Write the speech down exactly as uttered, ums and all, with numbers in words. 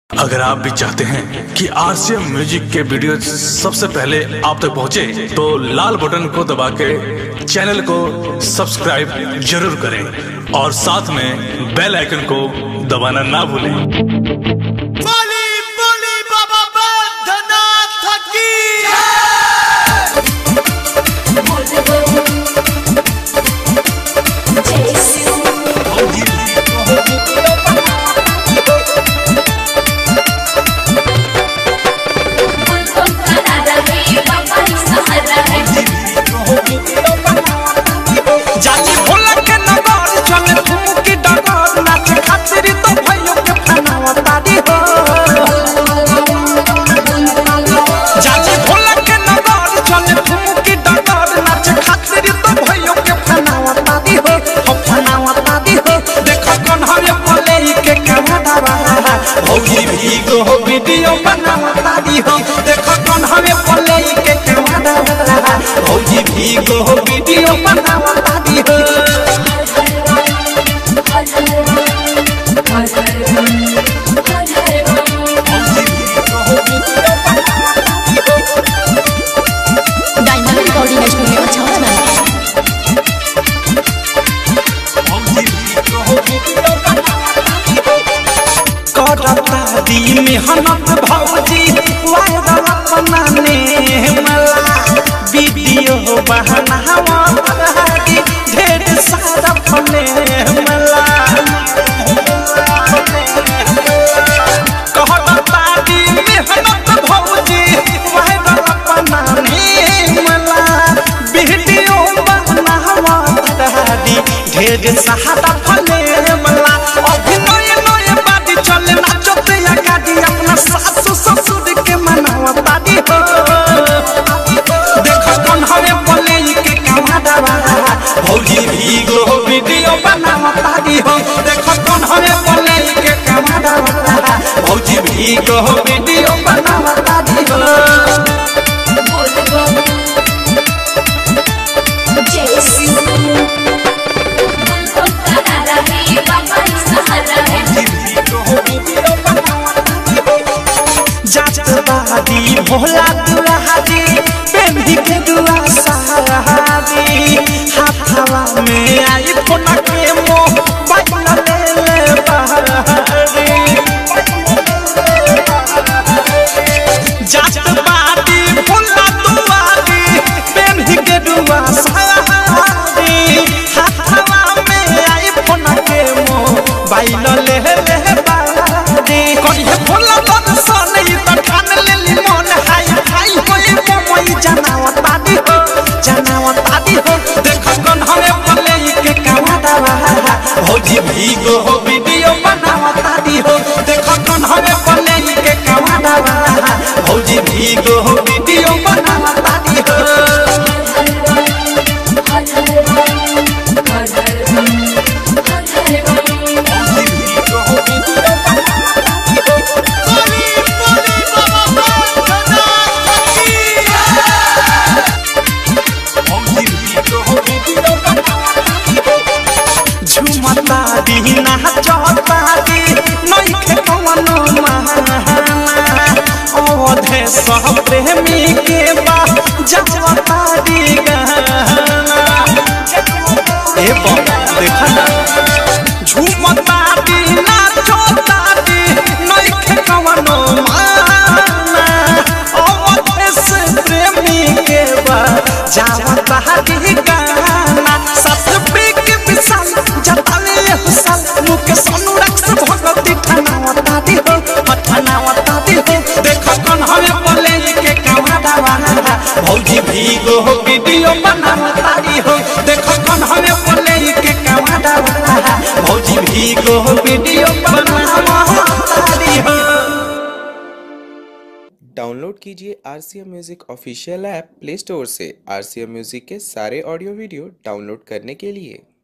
अगर आप भी चाहते हैं कि आरसीएम म्यूजिक के वीडियो सबसे पहले आप तक पहुंचे, तो लाल बटन को दबा के चैनल को सब्सक्राइब जरूर करें और साथ में बेल आइकन को दबाना ना भूलें। वीडियो बनाता दी हो, देखो कौन हमें पले के कैमरा वाला भौजी भी को वीडियो बनाता दी हो। डायमंड रिकॉर्डिंग स्टूडियो छावना करता दी मेहनत भौजी वायरल बनाने मला वीडियो बनावा रही ढेर सारा फने मला करता दी मेहनत भौजी वायरल बनाने मला वीडियो बनावा रही ढेर सारा फने मला अभिनय चले नाचते या गाड़ी अपना सासु ससुर के मनावता दी हो। देखो कौन हवे पले के कैमरा वाला भौजी भी को वीडियो बनावता दी हो। देखो कौन हवे पले के कैमरा वाला भौजी भी को वीडियो बनावता दी हो। जाती भोला दुल्हादी बेबी के दुआ सहादी हाथवा में आई फोन के मो बाइला ले ले बहारी जाती भोला दुल्हादी बेबी के दुआ सहादी हाथवा में आई फोन के मो बाइला ले ले बहारी कोई भोला भौजी भी को वीडियो बनावता दी हो। देखो कौन हमें पले के कैमरा वाला भौजी भी को वीडियो बनावता दी हो। झुमता दी नाचता दी नहीं के कवनो महाना ओधे सब प्रेमी के बा जवता दी गाना ए बाबा देखा ना झुमता दी नाचता दी नहीं के कवनो महाना ओधे से प्रेमी के बा जवता दी गाना सस पे के विशाल जताले हुसल मुके सोनू रक्स भगवती ठनावता दी हो ठनावता दी हो। देखो कौन हमें पले के कैमरा वाला भौजी भी को वीडियो बनावता दी हो। देखो कौन हमें पले के कैमरा वाला भौजी भी को वीडियो बनावता दी हो। डाउनलोड कीजिए RCM music official app play store से। आरसीएम म्यूजिक के सारे ऑडियो वीडियो डाउनलोड करने के लिए